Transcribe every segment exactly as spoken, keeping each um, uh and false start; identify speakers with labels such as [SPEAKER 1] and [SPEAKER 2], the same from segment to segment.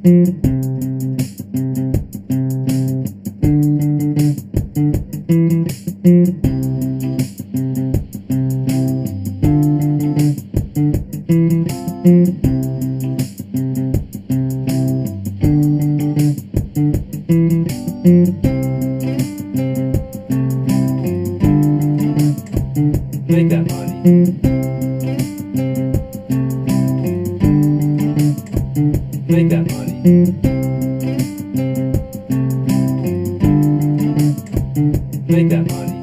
[SPEAKER 1] Make that money. Make that money. Make that money.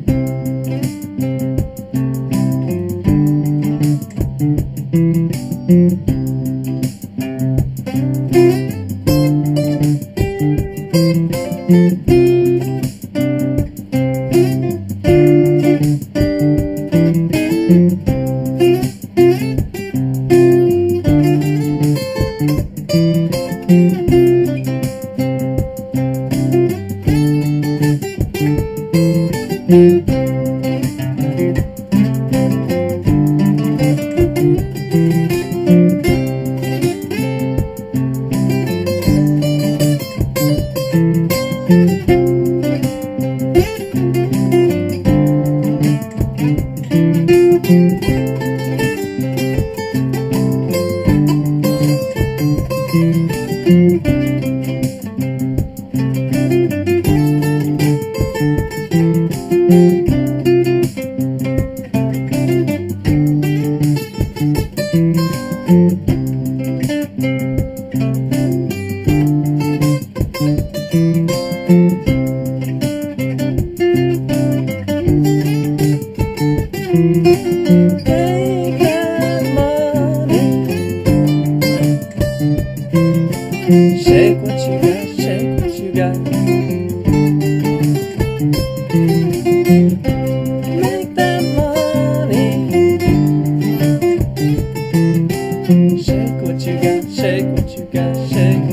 [SPEAKER 2] Shake what you got, shake what you got. Make that money. Shake what you got, shake what you got, shake.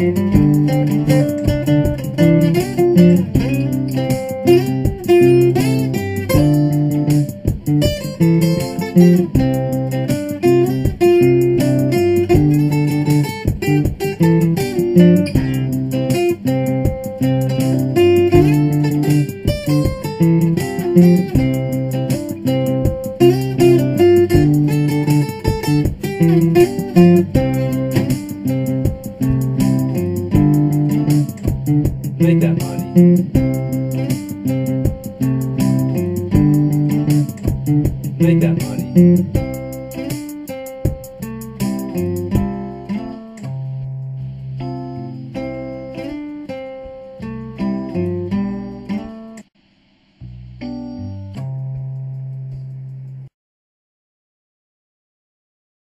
[SPEAKER 1] Make that money. Make that money.